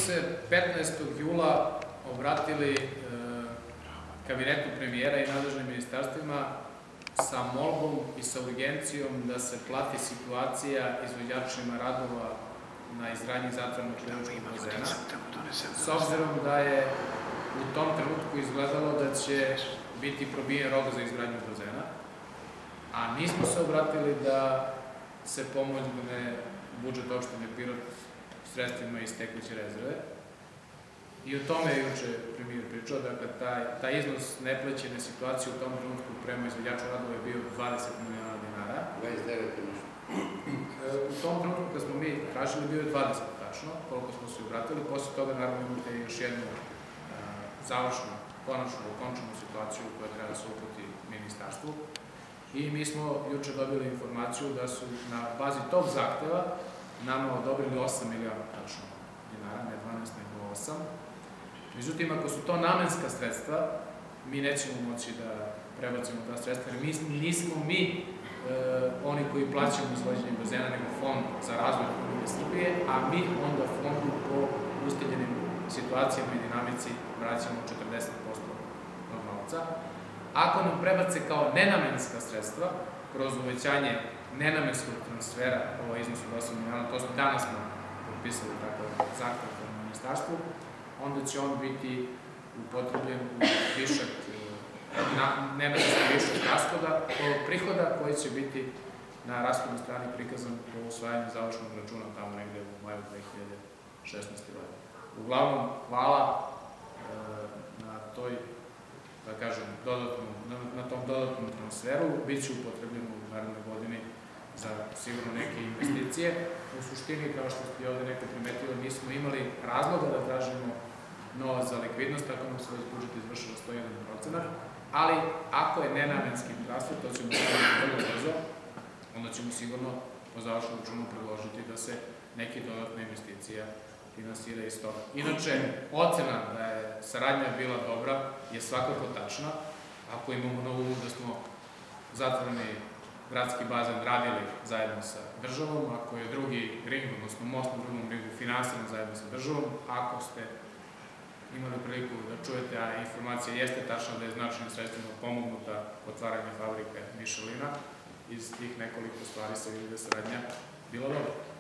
se 15. jula obratili kabinetu premijera i nadležnim ministarstvima sa molbom i sa urgencijom da se plati situacija izvođačima radova na izgradnji zatvorenog kliničkog bazena, s obzirom da je u tom trenutku izgledalo da će biti probijen rok za izgradnju bazena, a nismo se obratili da se pomogne budžet opštine Pirot sredstvima iz tekuće rezerve. I o tome je juče premijer pričao, dakle, taj iznos neplaćene situacije u tom trenutku prema izvođaču radova je bio 20 miliona dinara. 29 ili nešto. U tom trenutku kad smo mi tražili bio je 20 tačno, koliko smo se obratili. Posle toga naravno imate još jednu završnu, konačnu, okončanu situaciju koja treba da se uputi ministarstvu. I mi smo juče dobili informaciju da su na bazi tog zahteva nama odobrili 8 miliona tačno dinara, ne 12 nego 8. Međutim, ako su to namenska sredstva, mi nećemo moći da prebacimo ta sredstva, jer nismo mi oni koji plaćamo izvođenje bazena, nego Fond za razvoj Republike Srbije, a mi onda fondu po ustaljenim situacijama i dinamici vraćamo 40% od novca. Ako nam prebace kao nenamenska sredstva, kroz uvećanje nenamenskog transfera, ovo iznos od 8 miliona, to smo danas potpisali takav zahtev na ministarstvu, onda će on biti upotrebljen u višak, nenamenski višak prihoda koji će biti na rashodnoj strani prikazan po usvajanju završnog računa tamo negde u maju 2016. godine. Uglavnom, hvala na toj, da kažem, na tom dodatnom transferu, bit će upotrebljeno u narednoj godini za sigurno neke investicije. U suštini, kao što ste ovde neko primetio, nismo imali razloga da tražimo novac za likvidnost, tako nam se već budžet izvršilo 101%, ali ako je nenamenski transfer, to ćemo sigurno vrlo brzo, onda ćemo sigurno po završnom računu predložiti da se neke dodatne investicija finansira iz toga. Inače, ocena da je saradnja bila dobra je svakako tačna. Ako imamo na umu da smo zatvoreni gradski bazen radili zajedno sa državom, ako je drugi ring, odnosno most na drugom ringu finansiran zajedno sa državom, ako ste imali priliku da čujete, a informacija jeste tačna da je značajnim sredstvima pomognuta otvaranje fabrike Mišelina, iz tih nekoliko stvari se vidi da je saradnja bila dobra.